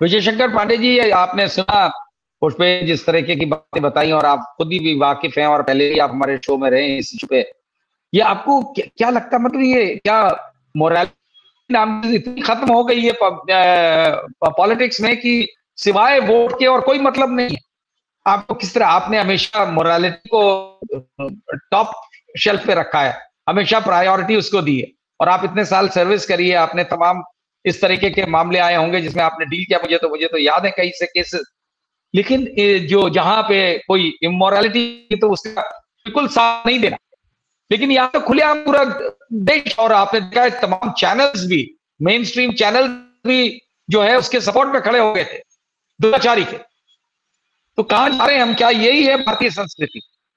विजय शंकर पांडे जी, आपने सुना पुष्पे जिस तरीके की बातें बताई, और आप खुद भी वाकिफ हैं और पहले ही आप हमारे शो में रहे हैं इस इशू पे। ये आपको क्या लगता है, मतलब ये क्या मोरालिटी नाम की इतनी खत्म हो गई है पॉलिटिक्स में कि सिवाय वोट के और कोई मतलब नहीं है? आपको किस तरह, आपने हमेशा मोरालिटी को टॉप शेल्फ पे रखा है, हमेशा प्रायोरिटी उसको दी है, और आप इतने साल सर्विस करी है, आपने तमाम इस तरीके के मामले आए होंगे जिसमें आपने डील किया, मुझे तो याद है कई से केसेस। लेकिन जो जहां पे कोई इमोरालिटी, तो उसका बिल्कुल साथ नहीं देना। लेकिन यहाँ तो खुलेआम पूरा देश, और आपने देखा है तमाम चैनल्स भी, मेन स्ट्रीम चैनल भी जो है उसके सपोर्ट में खड़े हो गए थे दुराचारी के। तो कहां जा रहे हैं हम? क्या यही है भारतीय संस्कृति?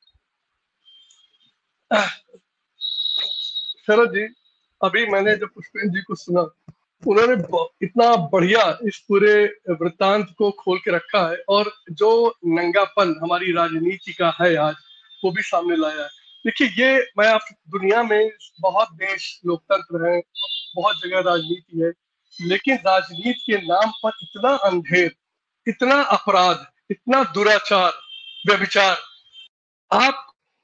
शरद जी, अभी मैंने जब पुष्पेंद्र जी को सुना, उन्होंने इतना बढ़िया इस पूरे वृत्तांत को खोल के रखा है, और जो नंगापन हमारी राजनीति का है आज, वो भी सामने लाया है। देखिए, ये मैं आप, दुनिया में बहुत देश लोकतंत्र है, बहुत जगह राजनीति है, लेकिन राजनीति के नाम पर इतना अंधेर, इतना अपराध, इतना दुराचार, व्यभिचार आप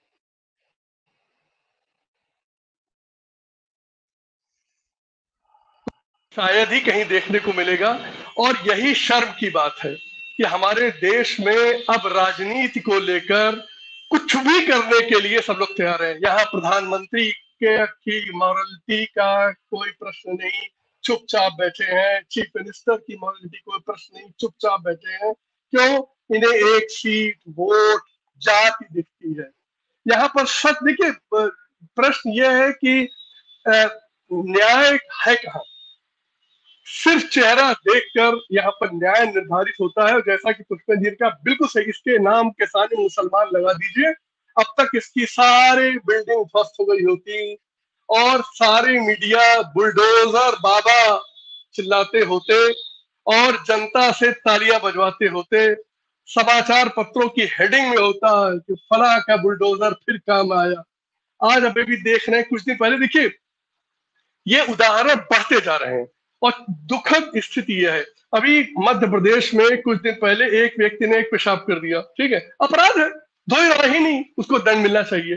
शायद ही कहीं देखने को मिलेगा। और यही शर्म की बात है कि हमारे देश में अब राजनीति को लेकर कुछ भी करने के लिए सब लोग तैयार हैं। यहाँ प्रधानमंत्री की मॉरलिटी का कोई प्रश्न नहीं, चुपचाप बैठे हैं। चीफ मिनिस्टर की मॉरलिटी कोई प्रश्न नहीं, चुपचाप बैठे हैं। क्यों? इन्हें एक सीट, वोट, जाति दिखती है। यहाँ पर सच देखिए, प्रश्न यह है कि न्याय है कहाँ? सिर्फ चेहरा देखकर यहाँ पर न्याय निर्धारित होता है। जैसा कि पुष्पेंद्र जी का बिल्कुल सही, इसके नाम के सामने मुसलमान लगा दीजिए, अब तक इसकी सारे बिल्डिंग ध्वस्त हो गई होती, और सारे मीडिया बुलडोजर बाबा चिल्लाते होते, और जनता से तालियां बजवाते होते। समाचार पत्रों की हेडिंग में होता है कि फला का बुलडोजर फिर काम आया। आज अभी भी देख रहे हैं, कुछ दिन पहले देखिए, ये उदाहरण बढ़ते जा रहे हैं, और दुखद स्थिति यह है। अभी मध्य प्रदेश में कुछ दिन पहले एक व्यक्ति ने एक पेशाब कर दिया, ठीक है, अपराध है, धोई रहा ही नहीं, उसको दंड मिलना चाहिए।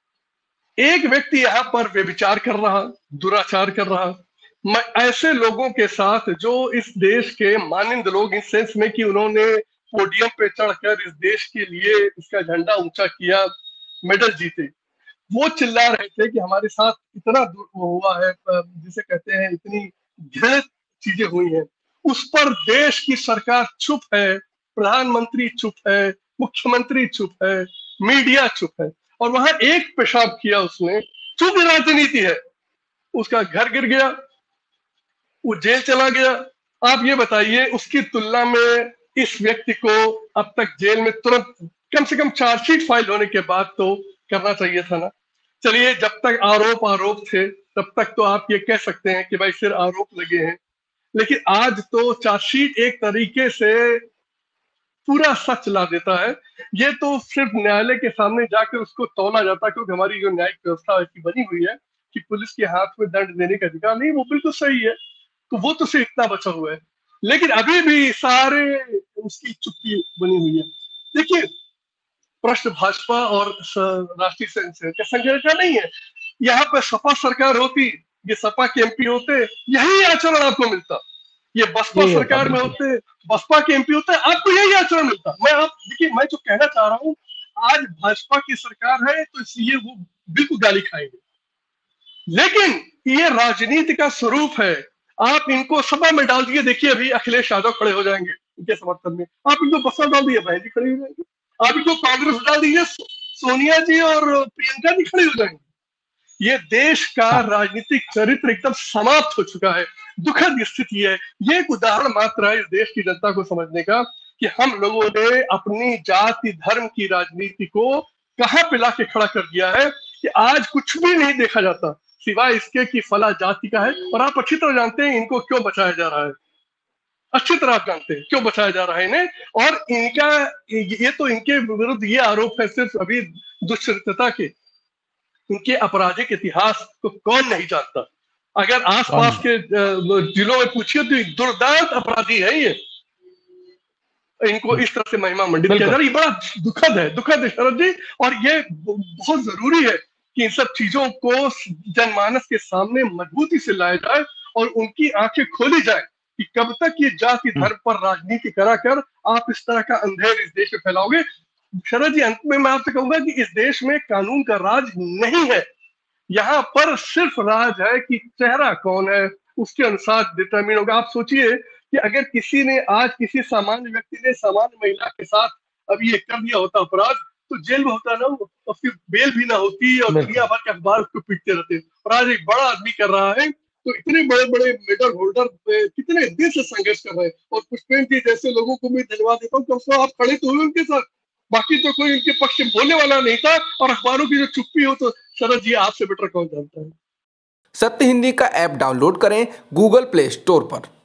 एक व्यक्ति यहाँ पर व्यभिचार कर रहा, दुराचार कर रहा। ऐसे लोगों के साथ जो इस देश के मानिंद लोग, इस सेंस में कि उन्होंने पोडियम पे चढ़कर इस देश के लिए इसका झंडा ऊंचा किया, मेडल जीते, वो चिल्ला रहे थे कि हमारे साथ इतना हुआ है, जिसे कहते हैं इतनी घृणित चीजें हुई हैं। उस पर देश की सरकार चुप है, प्रधानमंत्री चुप है, मुख्यमंत्री चुप है, मीडिया चुप है। और वहां एक पेशाब किया उसने, चूंकि राजनीति है, उसका घर गिर गया, वो जेल चला गया। आप ये बताइए, उसकी तुलना में इस व्यक्ति को अब तक जेल में तुरंत कम से कम चार्जशीट फाइल होने के बाद तो करना चाहिए था ना। चलिए, जब तक आरोप थे तब तक तो आप ये कह सकते हैं कि भाई सिर्फ आरोप लगे हैं, लेकिन आज तो चार्जशीट एक तरीके से पूरा सच ला देता है। ये तो सिर्फ न्यायालय के सामने जाकर उसको तौला जाता है, क्योंकि हमारी जो न्यायिक व्यवस्था ऐसी बनी हुई है कि पुलिस के हाथ में दंड देने का अधिकार नहीं, वो बिल्कुल सही है, तो वो तो सिर्फ इतना बचा हुआ है। लेकिन अभी भी सारे उसकी चुप्पी बनी हुई है। देखिए, प्रश्न भाजपा और राष्ट्रीय संघ का नहीं है। यहाँ पे सपा सरकार होती, ये सपा के एमपी होते, यही आचरण आपको मिलता। ये बसपा सरकार में होते, बसपा के एमपी होते, आपको यही आचरण मिलता। देखिए, मैं जो कहना चाह रहा हूँ, आज भाजपा की सरकार है तो इसलिए वो बिल्कुल गाली खाएंगे, लेकिन ये राजनीति का स्वरूप है। आप इनको सभा में डाल दिए, देखिए अभी अखिलेश यादव खड़े हो जाएंगे इनके समर्थन में। आप इनको बसपा डाल दिए, बहन जी खड़ी हो जाएंगे। आप इनको कांग्रेस डाल दीजिए, सोनिया जी और प्रियंका जी खड़ी हो जाएंगे। ये देश का राजनीतिक चरित्र एकदम समाप्त हो चुका है। दुखद स्थिति है। ये एक उदाहरण मात्र है इस देश की जनता को समझने का कि हम लोगों ने अपनी जाति धर्म की राजनीति को कहां पे लाके खड़ा कर दिया है कि आज कुछ भी नहीं देखा जाता सिवाय इसके कि फला जाति का है। और आप अच्छी तरह जानते हैं इनको क्यों बचाया जा रहा है, अच्छी तरह आप जानते हैं क्यों बचाया जा रहा है इन्हें। और इनका ये तो इनके विरुद्ध ये आरोप है सिर्फ अभी दुष्चरित्रता के, इनके आपराधिक इतिहास को कौन नहीं जानता। अगर आसपास के जिलों में पूछिए तो दुर्दांत अपराधी है ये, इनको इस तरह से महिमा मंडित किया जा रहा है। ये बड़ा दुखद है शरद जी। और ये बहुत जरूरी है कि इन सब चीजों को जनमानस के सामने मजबूती से लाया जाए और उनकी आंखें खोली जाए कि कब तक ये जाति धर्म पर राजनीति कराकर आप इस तरह का अंधेर इस देश में फैलाओगे। शरद जी, अंत में मैं आपसे कहूंगा कि इस देश में कानून का राज नहीं है। यहाँ पर सिर्फ राज है कि चेहरा कौन है उसके अनुसार डिटरमिन होगा। आप सोचिए कि अगर किसी ने आज किसी सामान्य व्यक्ति ने सामान्य महिला के साथ अभी ये कर दिया होता अपराध, तो जेल में होता ना, और फिर बेल भी ना होती और दुनिया भर के अखबार उसको पीटते रहते। और आज एक बड़ा आदमी कर रहा है, तो इतने बड़े बड़े मेडल होल्डर कितने दिन से संघर्ष कर रहे हैं। और पुष्पेंद्र जी जैसे लोगों को मैं धन्यवाद देता हूँ कि आप खड़े तो हुए उनके साथ, बाकी तो कोई उनके पक्ष में बोलने वाला नहीं था। और अखबारों की जो चुप्पी हो, तो शरद जी आपसे बेटर कौन जानता है। सत्य हिंदी का ऐप डाउनलोड करें गूगल प्ले स्टोर पर।